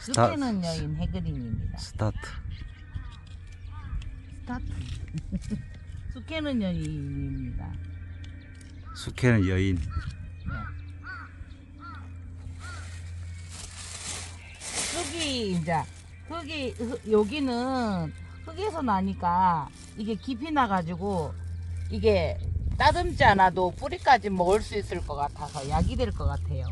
숙회는 여인 해그린입니다. 스타트. 스타트. 숙회는 여인입니다. 숙회는 여인. 네. 흙이 이제 여기는 흙에서 나니까 이게 깊이 나가지고 이게 따듬지 않아도 뿌리까지 먹을 수 있을 것 같아서 약이 될 것 같아요.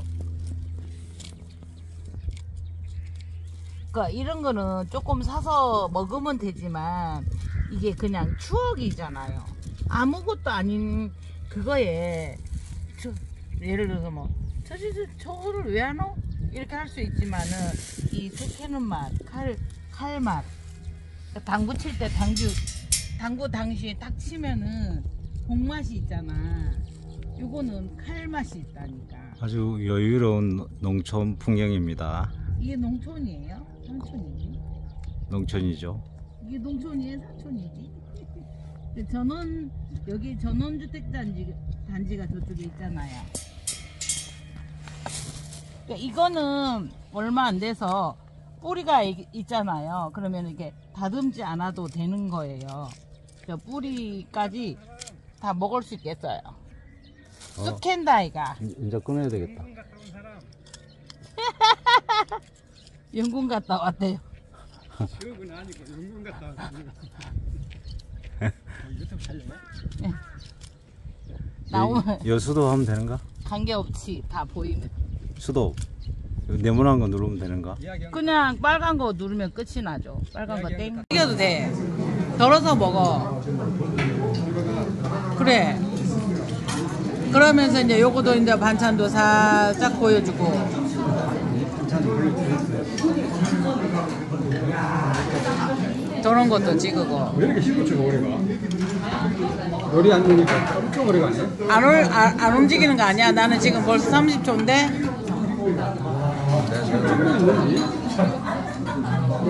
그러니까 이런 거는 조금 사서 먹으면 되지만 이게 그냥 추억이잖아요. 아무것도 아닌 그거에 예를 들어서 뭐 저거를 왜 하노? 이렇게 할 수 있지만은 이 숙회는 맛, 칼 맛, 당구 칠 때 당구 당시에 딱 치면은 복맛이 있잖아. 요거는 칼 맛이 있다니까. 아주 여유로운 농촌 풍경입니다. 이게 농촌이에요? 산촌이지? 농촌이죠. 이게 농촌이에요? 산촌이지? 여기 전원주택단지가 저쪽에 있잖아요. 그러니까 이거는 얼마 안 돼서 뿌리가 있잖아요. 그러면 이게 다듬지 않아도 되는 거예요. 저 뿌리까지 다 먹을 수 있겠어요. 숙캔다이가. 이제 끊어야 되겠다. 연군 갔다 왔대요. 수업은 아니고 연금 갔다 왔어요. 유튜브 촬영해? 네. 나오면 여수도 하면 되는가? 관계없이 다 보이면. 수도 네모난 거 누르면 되는가? 그냥 빨간 거 누르면 끝이 나죠. 빨간 거 땡. 튀겨도 돼. 덜어서 먹어. 그래. 그러면서 이제 요거도 이제 반찬도 살짝 보여주고. 저런 것도 찍고. 왜 이렇게 15초가 오래가? 놀이 안 되니까 엄청 오래 가네. 안 움직이는 거 아니야? 나는 지금 벌써 30초인데.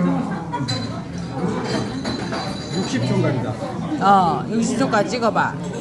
60초인가이다. 60초까지 찍어봐.